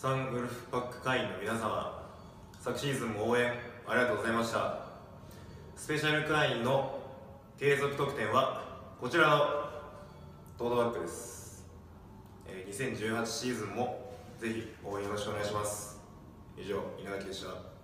サンウルフパック会員の皆様、昨シーズンも応援ありがとうございました。スペシャル会員の継続特典はこちらのトートバッグです。2018シーズンもぜひ応援よろしくお願いします。以上、稲垣でした。